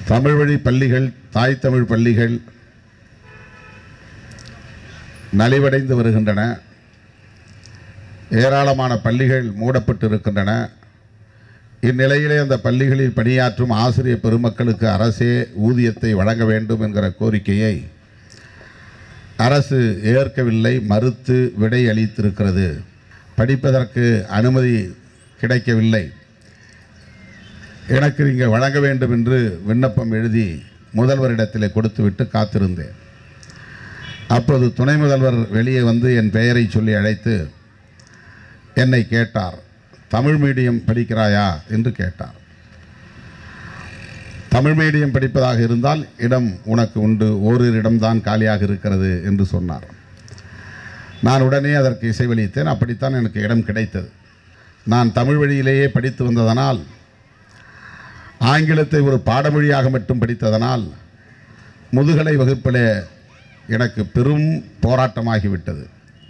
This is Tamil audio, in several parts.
தமிழ் வழி பள்ளிகள், தாய் தமிழ் பள்ளிகள் நலிவடைந்து வருகின்றன. ஏராளமான பள்ளிகள் மூடப்பட்டு இருக்கின்றன. இந்நிலையிலே அந்த பள்ளிகளில் பணியாற்றும் ஆசிரியர் பெருமக்களுக்கு அரசே ஊதியத்தை வழங்க வேண்டும் என்கிற கோரிக்கையை அரசு ஏற்கவில்லை, மறுத்து விடை அளித்திருக்கிறது. படிப்பதற்கு அனுமதி கிடைக்கவில்லை, எனக்கு நீங்கள் வழங்க வேண்டும் என்று விண்ணப்பம் எழுதி முதல்வரிடத்திலே கொடுத்துவிட்டு காத்திருந்தேன். அப்போது துணை முதல்வர் வெளியே வந்து என் பெயரை சொல்லி அழைத்து என்னை கேட்டார், தமிழ் மீடியம் படிக்கிறாயா என்று கேட்டார். தமிழ் மீடியம் படிப்பதாக இருந்தால் இடம் உனக்கு உண்டு, ஓரிரு இடம்தான் காலியாக இருக்கிறது என்று சொன்னார். நான் உடனே அதற்கு இசைவளித்தேன். அப்படித்தான் எனக்கு இடம் கிடைத்தது. நான் தமிழ் வழியிலேயே படித்து வந்ததனால், ஆங்கிலத்தை ஒரு பாடமொழியாக மட்டும் படித்ததனால் முதுகலை வகுப்பிலே எனக்கு பெரும் போராட்டமாகிவிட்டது.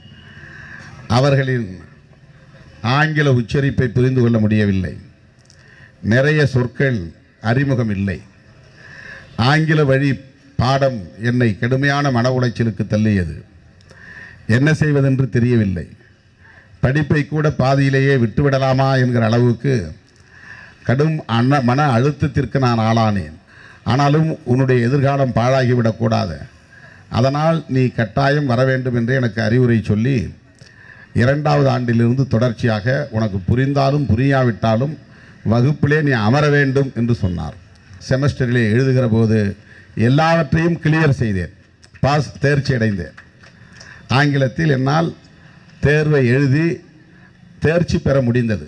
அவர்களின் ஆங்கில உச்சரிப்பை புரிந்து கொள்ள முடியவில்லை. நிறைய சொற்கள் அறிமுகம் இல்லை. ஆங்கில வழி பாடம் என்னை கடுமையான மன உளைச்சலுக்கு தள்ளியது. என்ன செய்வதென்று தெரியவில்லை. படிப்பை கூட பாதியிலேயே விட்டுவிடலாமா என்கிற அளவுக்கு கடும் மன அழுத்தத்திற்கு நான் ஆளானேன். ஆனாலும் உன்னுடைய எதிர்காலம் பாழாகிவிடக்கூடாது, அதனால் நீ கட்டாயம் வர வேண்டும் என்று எனக்கு அறிவுரை சொல்லி 2வது ஆண்டிலிருந்து தொடர்ச்சியாக உனக்கு புரிந்தாலும் புரியாவிட்டாலும் வகுப்பிலே நீ அமர வேண்டும் என்று சொன்னார். செமஸ்டரிலே எழுதுகிற போது எல்லாவற்றையும் கிளியர் செய்தேன், தேர்ச்சி அடைந்தேன். ஆங்கிலத்தில் என்னால் தேர்வை எழுதி தேர்ச்சி பெற முடிந்தது.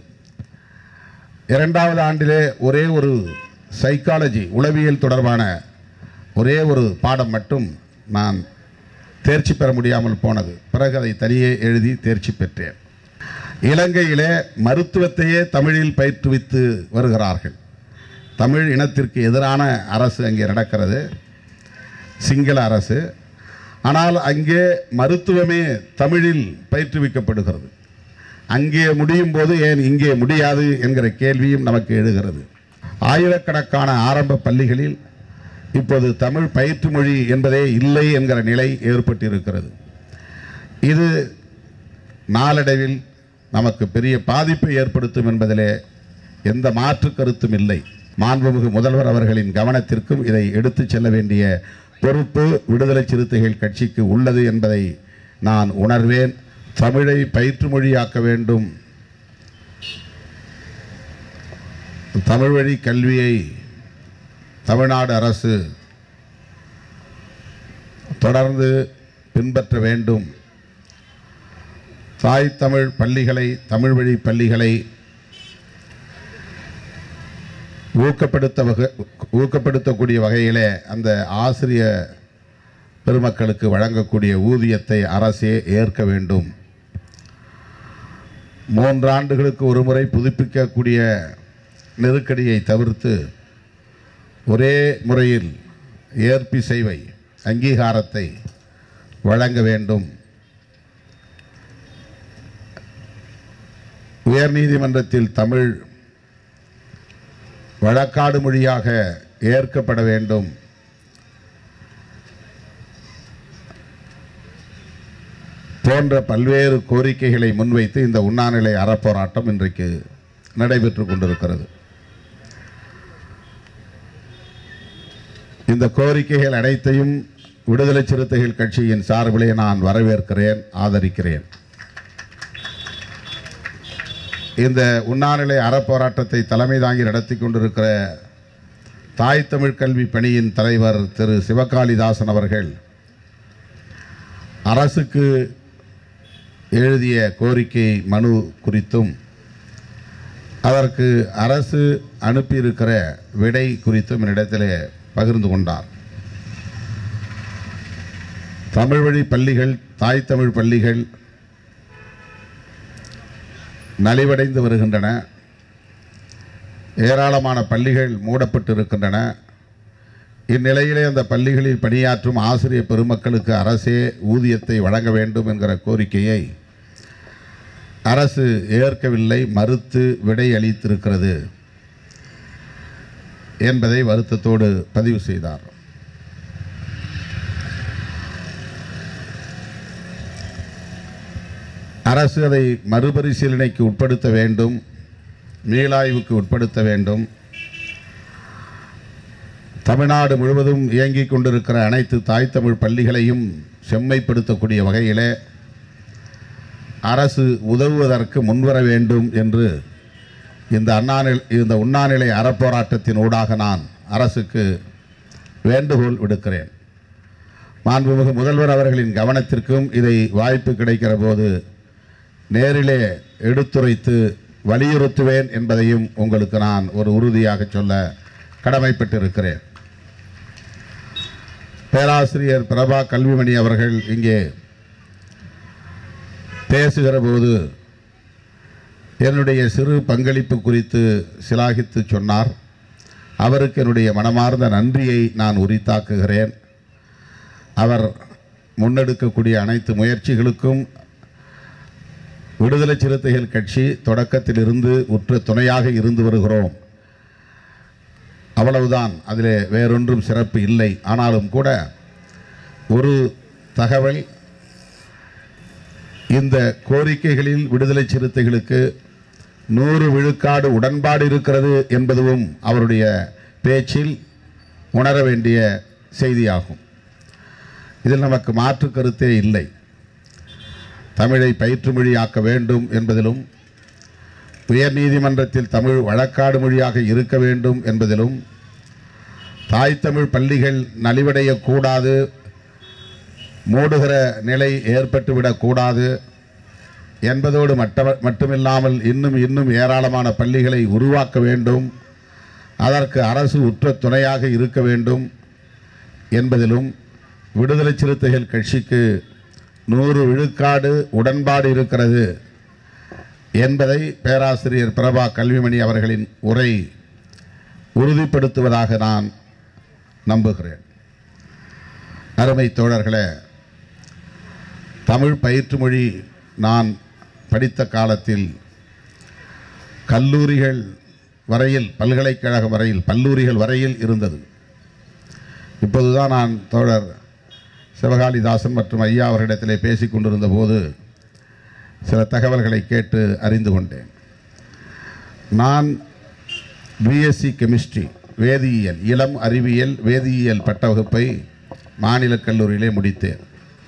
2வது ஆண்டிலே ஒரே ஒரு சைக்காலஜி, உளவியல் தொடர்பான ஒரே ஒரு பாடம் மட்டும் நான் தேர்ச்சி பெற முடியாமல் போனது. பிறகு அதை தனியே எழுதி தேர்ச்சி பெற்றேன். இலங்கையிலே மருத்துவத்தையே தமிழில் பயிற்றுவித்து வருகிறார்கள். தமிழ் இனத்திற்கு எதிரான அரசு அங்கே நடக்கிறது, சிங்கள அரசு. ஆனால் அங்கே மருத்துவமே தமிழில் பயிற்றுவிக்கப்படுகிறது. அங்கே முடியும் போது ஏன் இங்கே முடியாது என்கிற கேள்வியும் நமக்கு எழுகிறது. ஆயிரக்கணக்கான ஆரம்ப பள்ளிகளில் இப்போது தமிழ் பயிற்று மொழி என்பதே இல்லை என்கிற நிலை ஏற்பட்டிருக்கிறது. இது நாளடைவில் நமக்கு பெரிய பாதிப்பை ஏற்படுத்தும் என்பதிலே எந்த மாற்று கருத்தும் இல்லை. மாண்புமிகு முதல்வர் அவர்களின் கவனத்திற்கும் இதை எடுத்துச் செல்ல வேண்டிய பொறுப்பு விடுதலை சிறுத்தைகள் கட்சிக்கு உள்ளது என்பதை நான் உணர்வேன். தமிழை பயிற்று மொழியாக்க வேண்டும். தமிழ் வழி கல்வியை தமிழ்நாடு அரசு தொடர்ந்து பின்பற்ற வேண்டும். தாய் தமிழ் பள்ளிகளை, தமிழ் வழி பள்ளிகளை ஊக்கப்படுத்தக்கூடிய வகையிலே அந்த ஆசிரியர் பெருமக்களுக்கு வழங்கக்கூடிய ஊதியத்தை அரசே ஏற்க வேண்டும். 3 ஆண்டுகளுக்கு ஒரு முறை புதுப்பிக்கக்கூடிய நெருக்கடியை தவிர்த்து ஒரே முறையில் ஏற்பி சேவை அங்கீகாரத்தை வழங்க வேண்டும். உயர்நீதிமன்றத்தில் தமிழ் வழக்காடு மொழியாக ஏற்கப்பட வேண்டும். போன்ற பல்வேறு கோரிக்கைகளை முன்வைத்து இந்த உண்ணாநிலை அறப்போராட்டம் இன்றைக்கு நடைபெற்று கொண்டிருக்கிறது. இந்த கோரிக்கைகள் அனைத்தையும் விடுதலை சிறுத்தைகள் கட்சியின் சார்பிலே நான் வரவேற்கிறேன், ஆதரிக்கிறேன். இந்த உண்ணாநிலை அறப்போராட்டத்தை தலைமை தாங்கி நடத்தி கொண்டிருக்கிற தாய் தமிழ் கல்வி பணியின் தலைவர் திரு சிவகாளிதாசன் அவர்கள் அரசுக்கு எழுதிய கோரிக்கை மனு குறித்தும் அதற்கு அரசு அனுப்பியிருக்கிற விடை குறித்தும் என்னிடத்திலே பகிர்ந்து கொண்டார். தமிழ் வழி பள்ளிகள், தாய் தமிழ் பள்ளிகள் நலிவடைந்து வருகின்றன. ஏராளமான பள்ளிகள் மூடப்பட்டு இருக்கின்றன. இந்நிலையிலே அந்த பள்ளிகளில் பணியாற்றும் ஆசிரியர் பெருமக்களுக்கு அரசே ஊதியத்தை வழங்க வேண்டும் என்கிற கோரிக்கையை அரசு ஏற்கவில்லை, மறுத்து விடை அளித்திருக்கிறது. என்பதை வருத்தத்தோடு பதிவு செய்தார். அரசு அதை மறுபரிசீலனைக்கு உட்படுத்த வேண்டும், மீளாய்வுக்கு உட்படுத்த வேண்டும். தமிழ்நாடு முழுவதும் இயங்கிக் கொண்டிருக்கிற அனைத்து தாய் தமிழ் பள்ளிகளையும் செம்மைப்படுத்தக்கூடிய வகையிலே அரசு உதவுவதற்கு முன்வர வேண்டும் என்று இந்த உண்ணாநிலை அறப்போராட்டத்தின் ஊடாக நான் அரசுக்கு வேண்டுகோள் விடுக்கிறேன். மாண்புமிகு முதல்வர் அவர்களின் கவனத்திற்கும் இதை வாய்ப்பு கிடைக்கிற போது நேரிலே எடுத்துரைத்து வலியுறுத்துவேன் என்பதையும் உங்களுக்கு நான் ஒரு உறுதியாக சொல்ல கடமைப்பட்டிருக்கிறேன். பேராசிரியர் பிரபா கல்விமணி அவர்கள் இங்கே பேசுகிற போது என்னுடைய சிறு பங்களிப்பு குறித்து சிலாகித்து சொன்னார். அவருக்கு என்னுடைய மனமார்ந்த நன்றியை நான் உரித்தாக்குகிறேன். அவர் முன்னெடுக்கக்கூடிய அனைத்து முயற்சிகளுக்கும் விடுதலை சிறுத்தைகள் கட்சி தொடக்கத்திலிருந்து உற்ற துணையாக இருந்து வருகிறோம். அவ்வளவுதான், அதில் வேறொன்றும் சிறப்பு இல்லை. ஆனாலும் கூட ஒரு தகவல், இந்த கோரிக்கைகளில் விடுதலை சிறுத்தைகளுக்கு 100 விழுக்காடு உடன்பாடு இருக்கிறது என்பதும் அவருடைய பேச்சில் உணர வேண்டிய செய்தியாகும். இதில் நமக்கு மாற்று கருத்தே இல்லை. தமிழை பயிற்று மொழியாக்க வேண்டும் என்பதிலும், உயர் நீதிமன்றத்தில் தமிழ் வழக்காடு மொழியாக இருக்க வேண்டும் என்பதிலும், தாய் தமிழ் பள்ளிகள் நலிவடையக்கூடாது, மூடுகிற நிலை ஏற்பட்டுவிடக்கூடாது என்பதோடு மட்டுமில்லாமல் இன்னும் ஏராளமான பள்ளிகளை உருவாக்க வேண்டும், அதற்கு அரசு உற்ற துணையாக இருக்க வேண்டும் என்பதிலும் விடுதலை சிறுத்தைகள் கட்சிக்கு 100 விழுக்காடு உடன்பாடு இருக்கிறது என்பதை பேராசிரியர் பிரபா கல்விமணி அவர்களின் உரை உறுதிப்படுத்துவதாக நான் நம்புகிறேன். அருமை தோழர்களே, தமிழ் பயிற்று மொழி நான் படித்த காலத்தில் கல்லூரிகள் வரையில், பல்கலைக்கழகம் வரையில், கல்லூரிகள் வரையில் இருந்தது. இப்போதுதான் நான் தோழர் சிவகாளிதாசன் மற்றும் ஐயா அவர்களிடத்திலே பேசிக் கொண்டிருந்த போது சில தகவல்களை கேட்டு அறிந்து கொண்டேன். நான் பிஎஸ்சி கெமிஸ்ட்ரி, வேதியியல், இளம் அறிவியல் வேதியியல் பட்ட வகுப்பை மாநில கல்லூரியிலே முடித்தேன்.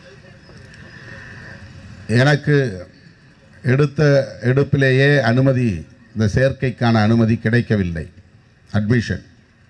எனக்கு எடுப்பிலேயே அனுமதி, இந்த சேர்க்கைக்கான அனுமதி கிடைக்கவில்லை. அட்மிஷன்,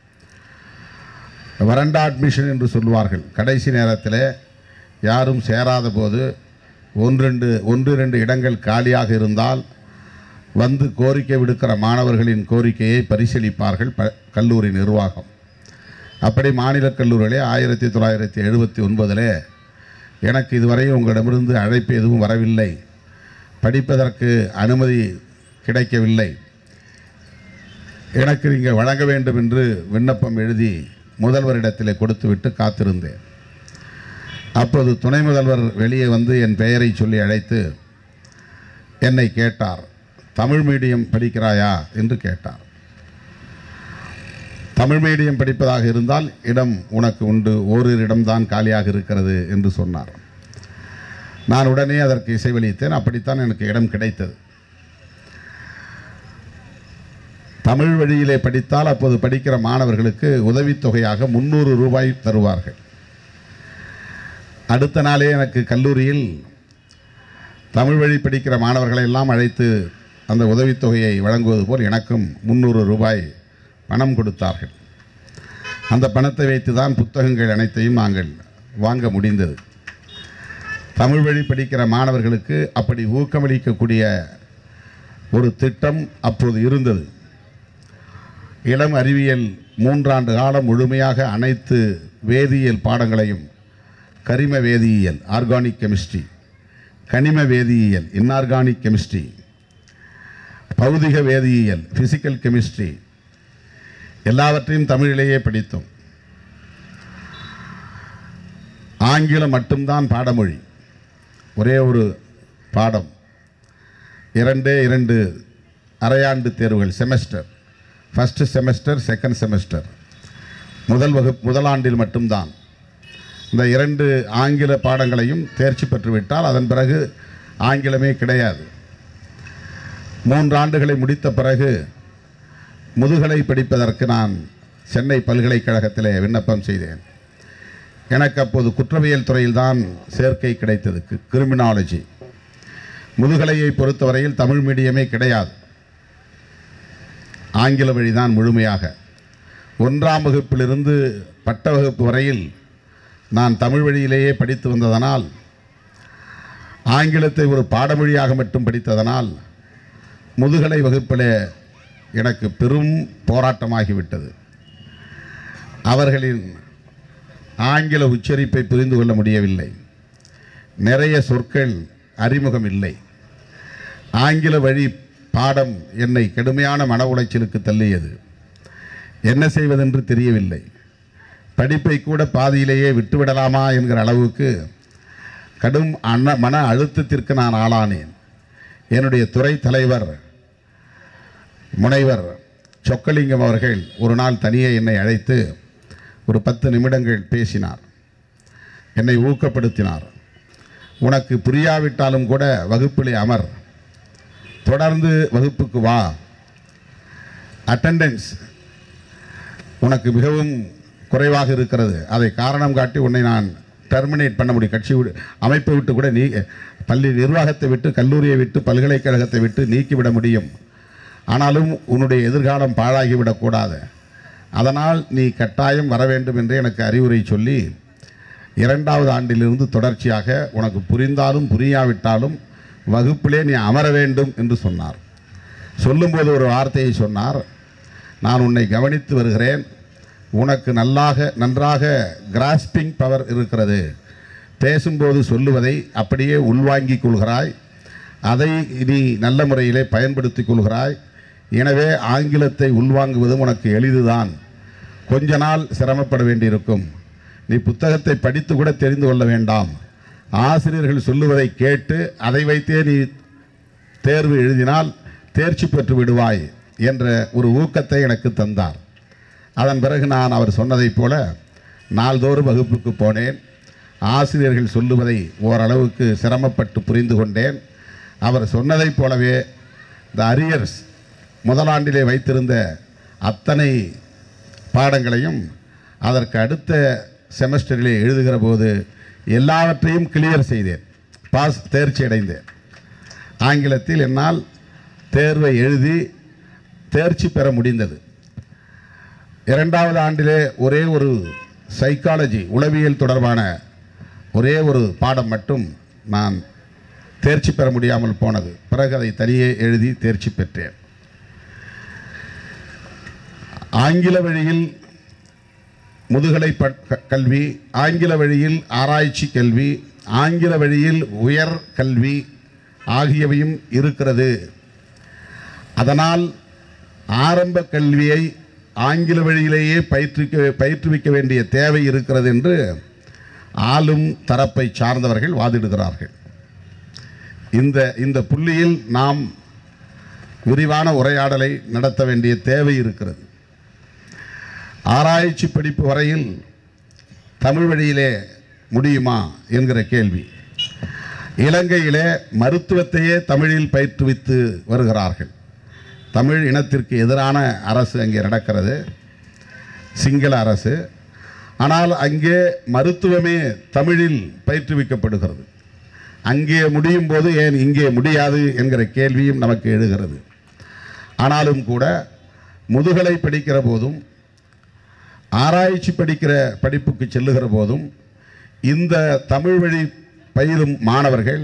வரண்டா அட்மிஷன் என்று சொல்வார்கள். கடைசி நேரத்தில் யாரும் சேராத போது 1-2 இடங்கள் காலியாக இருந்தால் வந்து கோரிக்கை விடுக்கிற மாணவர்களின் கோரிக்கையை பரிசீலிப்பார்கள் கல்லூரி நிர்வாகம். அப்படி மாநில கல்லூரியிலே 1979 எனக்கு இதுவரை உங்களிடமிருந்து அழைப்பு எதுவும் வரவில்லை, படிப்பதற்கு அனுமதி கிடைக்கவில்லை, எனக்கு நீங்கள் வழங்க வேண்டும் என்று விண்ணப்பம் எழுதி முதல்வரிடத்தில் கொடுத்துவிட்டு காத்திருந்தேன். அப்போது துணை முதல்வர் வெளியே வந்து என் பெயரை சொல்லி அழைத்து என்னை கேட்டார், தமிழ் மீடியம் படிக்கிறாயா என்று கேட்டார். தமிழ் மீடியம் படிப்பதாக இருந்தால் இடம் உனக்கு உண்டு, ஓரிரு இடம்தான் காலியாக இருக்கிறது என்று சொன்னார். நான் உடனே அதற்கு இசைவளித்தேன். அப்படித்தான் எனக்கு இடம் கிடைத்தது. தமிழ் வழியிலே படித்தால் அப்போது படிக்கிற மாணவர்களுக்கு உதவித்தொகையாக 300 ரூபாய் தருவார்கள். அடுத்த நாளே எனக்கு கல்லூரியில் தமிழ் வழி படிக்கிற மாணவர்களை எல்லாம் அழைத்து அந்த உதவித்தொகையை வழங்குவது போல் எனக்கும் 300 ரூபாய் பணம் கொடுத்தார்கள். அந்த பணத்தை வைத்து தான் புத்தகங்கள் அனைத்தையும் நாங்கள் வாங்க முடிந்தது. தமிழ் வழி படிக்கிற மாணவர்களுக்கு அப்படி ஊக்கமளிக்கக்கூடிய ஒரு திட்டம் அப்போது இருந்தது. இளம் அறிவியல் 3 ஆண்டு காலம் முழுமையாக அனைத்து வேதியியல் பாடங்களையும், கரிம வேதியியல் ஆர்கானிக் கெமிஸ்ட்ரி, கனிம வேதியியல் இன்ஆர்கானிக் கெமிஸ்ட்ரி, பௌதிக வேதியியல் ஃபிசிக்கல் கெமிஸ்ட்ரி எல்லாவற்றையும் தமிழிலேயே படித்தோம். ஆங்கிலம் மட்டும்தான் பாடமொழி, ஒரே ஒரு பாடம், 2 அரையாண்டு தேர்வுகள் semester, first semester, second semester, முதல் ஆண்டில் மட்டும்தான். இந்த 2 ஆங்கில பாடங்களையும் தேர்ச்சி பெற்றுவிட்டால் அதன் பிறகு ஆங்கிலமே கிடையாது. 3 ஆண்டுகளை முடித்த பிறகு முதுகலை படிப்பதற்கு நான் சென்னை பல்கலைக்கழகத்திலே விண்ணப்பம் செய்தேன். எனக்கு அப்போது குற்றவியல் துறையில்தான் சேர்க்கை கிடைத்தது, கிரிமினாலஜி. முதுகலையை பொறுத்தவரையில் தமிழ் மீடியமே கிடையாது, ஆங்கில வழிதான் முழுமையாக. 1ஆம் வகுப்பிலிருந்து பட்ட வகுப்பு வரையில் நான் தமிழ் வழியிலேயே படித்து வந்ததனால், ஆங்கிலத்தை ஒரு பாடமொழியாக மட்டும் படித்ததனால் முதுகலை வகுப்பிலே எனக்கு பெரும் போராட்டமாகிவிட்டது. அவர்களின் ஆங்கில உச்சரிப்பை புரிந்து கொள்ள முடியவில்லை. நிறைய சொற்கள் அறிமுகம் இல்லை. ஆங்கில வழி பாடம் என்னை கடுமையான மன உளைச்சலுக்கு தள்ளியது. என்ன செய்வதென்று தெரியவில்லை. படிப்பை கூட பாதியிலேயே விட்டுவிடலாமா என்கிற அளவுக்கு கடும் மன அழுத்தத்திற்கு நான் ஆளானேன். என்னுடைய துறை தலைவர் முனைவர் சொக்கலிங்கம் அவர்கள் ஒரு நாள் தனியே என்னை அழைத்து ஒரு 10 நிமிடங்கள் பேசினார். என்னை ஊக்கப்படுத்தினார். உனக்கு புரியாவிட்டாலும் கூட வகுப்பிலே அமர், தொடர்ந்து வகுப்புக்கு வா, அட்டெண்டன்ஸ் உனக்கு மிகவும் குறைவாக இருக்கிறது, அதை காரணம் காட்டி உன்னை நான் டெர்மினேட் பண்ண முடியும், கட்சி அமைப்பை விட்டு கூட பள்ளி நிர்வாகத்தை விட்டு, கல்லூரியை விட்டு, பல்கலைக்கழகத்தை விட்டு நீக்கிவிட முடியும். ஆனாலும் உன்னுடைய எதிர்காலம் பாழாகிவிடக்கூடாது, அதனால் நீ கட்டாயம் வர வேண்டும் என்று எனக்கு அறிவுரை சொல்லி 2வது ஆண்டிலிருந்து தொடர்ச்சியாக உனக்கு புரிந்தாலும் புரியாவிட்டாலும் வகுப்பிலே நீ அமர வேண்டும் என்று சொன்னார். சொல்லும்போது ஒரு வார்த்தையை சொன்னார், நான் உன்னை கவனித்து வருகிறேன், உனக்கு நன்றாக கிராஸ்பிங் பவர் இருக்கிறது, பேசும்போது சொல்லுவதை அப்படியே உள்வாங்கிக் கொள்கிறாய், அதை நீ நல்ல முறையிலே பயன்படுத்திக் கொள்கிறாய், எனவே ஆங்கிலத்தை உள்வாங்குவது உனக்கு எளிதுதான், கொஞ்ச நாள் சிரமப்பட வேண்டியிருக்கும், நீ புத்தகத்தை படித்து கூட தெரிந்து கொள்ள வேண்டாம், ஆசிரியர்கள் சொல்லுவதை கேட்டு அதை வைத்தே நீ தேர்வு எழுதினால் தேர்ச்சி பெற்று விடுவாய் என்ற ஒரு ஊக்கத்தை எனக்கு தந்தார். அதன் பிறகு நான் அவர் சொன்னதைப் போல நாள்தோறும் வகுப்புக்கு போனேன். ஆசிரியர்கள் சொல்லுவதை ஓரளவுக்கு சிரமப்பட்டு புரிந்து கொண்டேன். அவர் சொன்னதைப் போலவே இந்த அரியர்ஸ் முதலாண்டிலே வைத்திருந்த அத்தனை பாடங்களையும் அதற்கு அடுத்த செமஸ்டரிலே எழுதுகிற போது எல்லாவற்றையும் கிளியர் செய்தேன், தேர்ச்சி அடைந்தேன். ஆங்கிலத்தில் என்னால் தேர்வை எழுதி தேர்ச்சி பெற முடிந்தது. 2வது ஆண்டிலே ஒரே ஒரு சைக்காலஜி, உளவியல் தொடர்பான ஒரே ஒரு பாடம் மட்டும் நான் தேர்ச்சி பெற முடியாமல் போனது. பிறகு அதை தனியே எழுதி தேர்ச்சி பெற்றேன். ஆங்கில வழியில் முதுகலை கல்வி, ஆங்கில வழியில் ஆராய்ச்சி கல்வி, ஆங்கில வழியில் உயர் கல்வி ஆகியவையும் இருக்கிறது. அதனால் ஆரம்ப கல்வியை ஆங்கில வழியிலேயே பயிற்றுவிக்க வேண்டிய தேவை இருக்கிறது என்று ஆளும் தரப்பை சார்ந்தவர்கள் வாதிடுகிறார்கள். இந்த புள்ளியில் நாம் விரிவான உரையாடலை நடத்த வேண்டிய தேவை இருக்கிறது. ஆராய்ச்சி படிப்பு வரையில் தமிழ் வழியிலே முடியுமா என்கிற கேள்வி. இலங்கையிலே மருத்துவத்தையே தமிழில் பயிற்றுவித்து வருகிறார்கள். தமிழ் இனத்திற்கு எதிரான அரசு அங்கே நடக்கிறது, சிங்கள அரசு. ஆனால் அங்கே மருத்துவமே தமிழில் பயிற்றுவிக்கப்படுகிறது. அங்கே முடியும் போது ஏன் இங்கே முடியாது என்கிற கேள்வியும் நமக்கு எழுகிறது. ஆனாலும் கூட முதுகலை படிக்கிற போதும் ஆராய்ச்சி படிப்புக்கு செல்லுகிற போதும் இந்த தமிழ் வழி பயிலும் மாணவர்கள்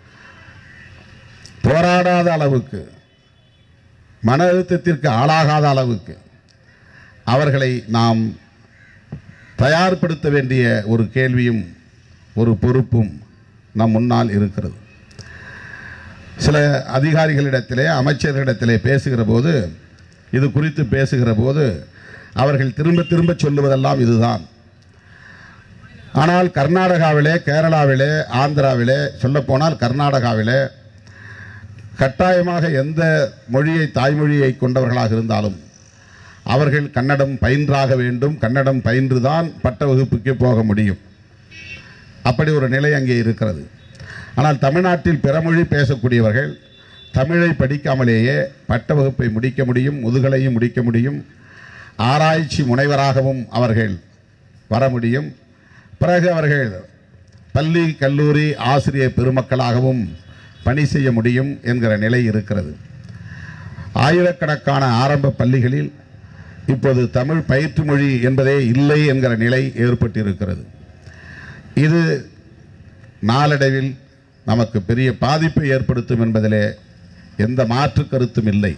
போராடாத அளவுக்கு, மன அழுத்தத்திற்கு ஆளாகாத அளவுக்கு அவர்களை நாம் தயார்படுத்த வேண்டிய ஒரு கேள்வியும் ஒரு பொறுப்பும் நம் முன்னால் இருக்கிறது. சில அதிகாரிகளிடத்திலே, அமைச்சர்களிடத்திலே பேசுகிற போது, இது குறித்து பேசுகிற போது அவர்கள் திரும்ப திரும்ப சொல்லுவதெல்லாம் இதுதான். ஆனால் கர்நாடகாவிலே, கேரளாவிலே, ஆந்திராவிலே, சொல்லப்போனால் கர்நாடகாவிலே கட்டாயமாக எந்த மொழியை, தாய்மொழியை கொண்டவர்களாக இருந்தாலும் அவர்கள் கன்னடம் பயின்றாக வேண்டும், கன்னடம் பயின்றுதான் பட்ட வகுப்புக்கு போக முடியும். அப்படி ஒரு நிலை அங்கே இருக்கிறது. ஆனால் தமிழ்நாட்டில் பிறமொழி பேசக்கூடியவர்கள் தமிழை படிக்காமலேயே பட்ட வகுப்பை முடிக்க முடியும், முதுகலையும் முடிக்க முடியும், ஆராய்ச்சி முனைவராகவும் அவர்கள் வர முடியும். பிறகு அவர்கள் பள்ளி கல்லூரி ஆசிரியர் பெருமக்களாகவும் பணி செய்ய முடியும் என்கிற நிலை இருக்கிறது. ஆயிரக்கணக்கான ஆரம்ப பள்ளிகளில் இப்போது தமிழ் பயிற்று மொழி என்பதே இல்லை என்கிற நிலை ஏற்பட்டிருக்கிறது. இது நாளடைவில் நமக்கு பெரிய பாதிப்பை ஏற்படுத்தும் என்பதிலே எந்த மாற்று கருத்தும் இல்லை.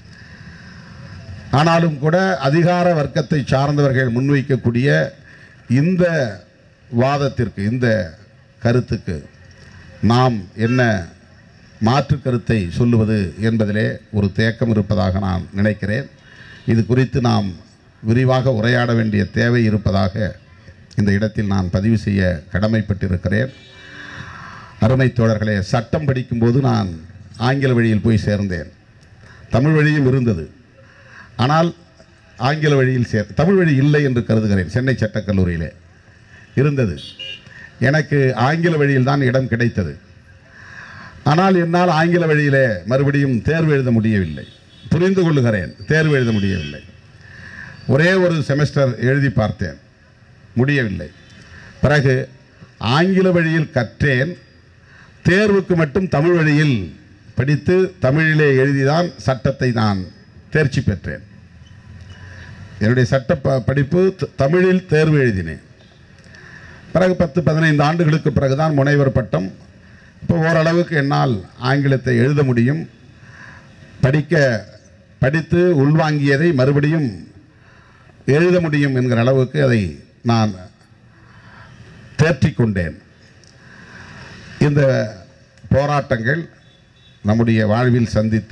ஆனாலும் கூட அதிகார வர்க்கத்தை சார்ந்தவர்கள் முன்வைக்கக்கூடிய இந்த வாதத்திற்கு, இந்த கருத்துக்கு நாம் என்ன மாற்று கருத்தை சொல்லுவது என்பதிலே ஒரு தேக்கம் இருப்பதாக நான் நினைக்கிறேன். இது குறித்து நாம் விரிவாக உரையாட வேண்டிய தேவை இருப்பதாக இந்த இடத்தில் நான் பதிவு செய்ய கடமைப்பட்டிருக்கிறேன். அருமை தோழர்களே, சட்டம் படிக்கும்போது நான் ஆங்கில வழியில் போய் சேர்ந்தேன். தமிழ் வழியும் இருந்தது, ஆனால் ஆங்கில வழியில் தமிழ் வழி இல்லை என்று கருதுகிறேன். சென்னை சட்டக்கல்லூரியிலே இருந்தது. எனக்கு ஆங்கில வழியில் தான் இடம் கிடைத்தது. ஆனால் என்னால் ஆங்கில வழியிலே மறுபடியும் தேர்வு எழுத முடியவில்லை. புரிந்து கொள்ளுகிறேன், தேர்வு எழுத முடியவில்லை. ஒரே ஒரு செமஸ்டர் எழுதி பார்த்தேன், முடியவில்லை. பிறகு ஆங்கில வழியில் கற்றேன், தேர்வுக்கு மட்டும் தமிழ் வழியில் படித்து தமிழிலே எழுதிதான் சட்டத்தை நான் தேர்ச்சி பெற்றேன். என்னுடைய சட்ட படிப்பு தமிழில் தேர்வு எழுதினேன். பிறகு 10-15 ஆண்டுகளுக்கு பிறகுதான் முனைவர் பட்டம். இப்போ ஓரளவுக்கு என்னால் ஆங்கிலத்தை எழுத முடியும். படித்து உள்வாங்கியதை மறுபடியும் எழுத முடியும் என்கிற அளவுக்கு அதை நான் தேர்ற்றிக் கொண்டேன். இந்த போராட்டங்கள் நம்முடைய வாழ்வில் சந்தித்த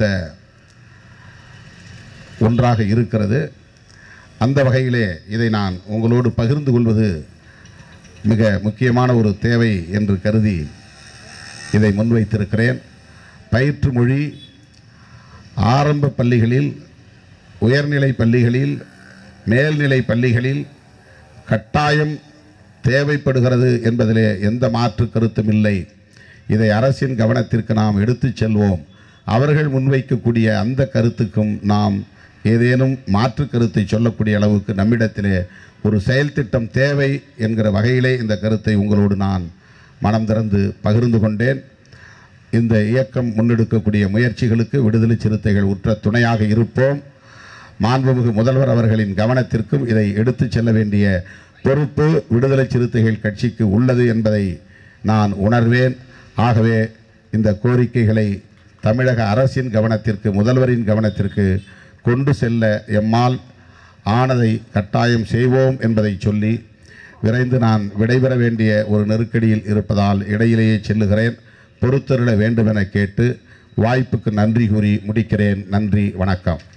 ஒன்றாக இருக்கிறது. அந்த வகையிலே இதை நான் உங்களோடு பகிர்ந்து கொள்வது மிக முக்கியமான ஒரு தேவை என்று கருதி இதை முன்வைத்திருக்கிறேன். பயிற்று மொழி ஆரம்ப பள்ளிகளில், உயர்நிலை பள்ளிகளில், மேல்நிலை பள்ளிகளில் கட்டாயம் தேவைப்படுகிறது என்பதிலே எந்த மாற்று கருத்தும் இல்லை. இதை அரசின் கவனத்திற்கு நாம் எடுத்துச் செல்வோம். அவர்கள் முன்வைக்கக்கூடிய அந்த கருத்துக்கும் நாம் ஏதேனும் மாற்று கருத்தை சொல்லக்கூடிய அளவுக்கு நம்மிடத்திலே ஒரு செயல் திட்டம் தேவை என்கிற வகையிலே இந்த கருத்தை உங்களோடு நான் மனம் திறந்து பகிர்ந்து கொண்டேன். இந்த இயக்கம் முன்னெடுக்கக்கூடிய முயற்சிகளுக்கு விடுதலை சிறுத்தைகள் உற்ற துணையாக இருப்போம். மாண்புமிகு முதல்வர் அவர்களின் கவனத்திற்கும் இதை எடுத்துச் செல்ல வேண்டிய பொறுப்பு விடுதலை சிறுத்தைகள் கட்சிக்கு உள்ளது என்பதை நான் உணர்வேன். ஆகவே இந்த கோரிக்கைகளை தமிழக அரசின் கவனத்திற்கு, முதல்வரின் கவனத்திற்கு கொண்டு செல்ல எம்மால் ஆனதை கட்டாயம் செய்வோம் என்பதை சொல்லி விரைந்து நான் விடைபெற வேண்டிய ஒரு நெருக்கடியில் இருப்பதால் இடையிலேயே செல்லுகிறேன். பொறுத்தருள வேண்டும் என கேட்டு வாய்ப்புக்கு நன்றி கூறி முடிக்கிறேன். நன்றி, வணக்கம்.